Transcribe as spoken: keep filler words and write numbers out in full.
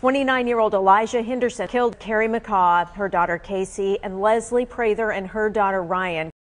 twenty-nine-year-old Elijah Henderson killed Carrie McCaw, her daughter Casey, and Leslie Prather and her daughter Ryan.